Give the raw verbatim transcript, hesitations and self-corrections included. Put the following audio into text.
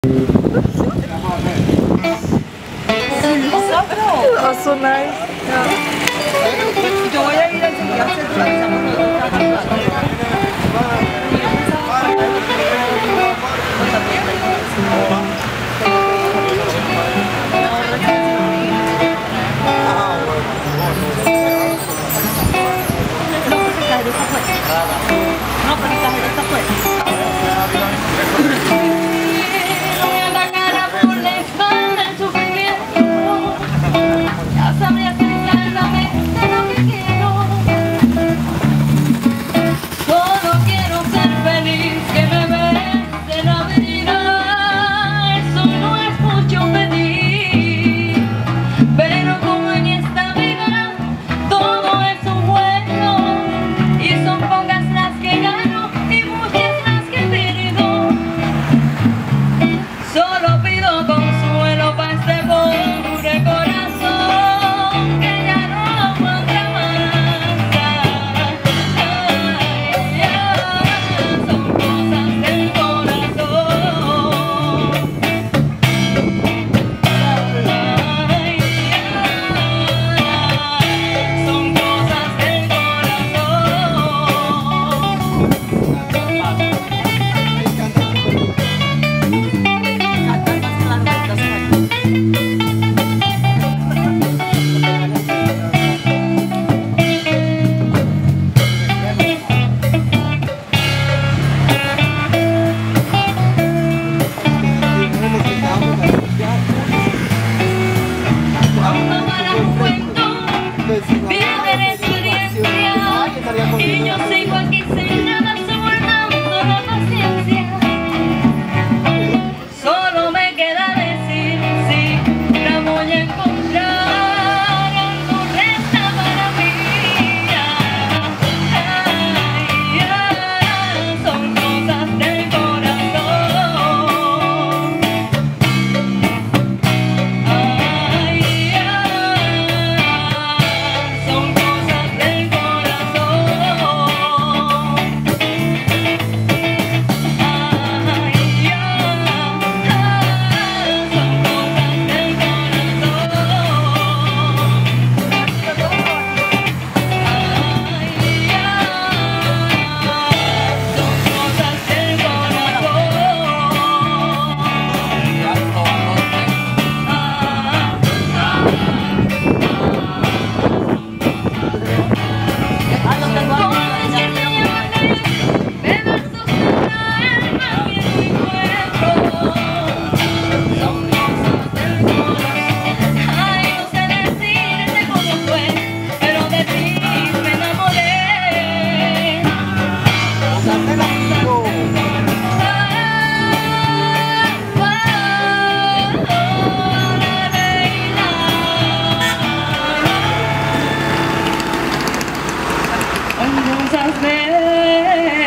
Oh, so nice. Yeah. Yo voy a ir a enseñarse no, pero esta gente está fuera. Y yo sigo aquí sin nada, soportando la paciencia. Solo me queda decir sí, la voy a encontrar, algo resta para mí. Ay, ay, son cosas del corazón. Ay, ay, son cosas del corazón. Cosas de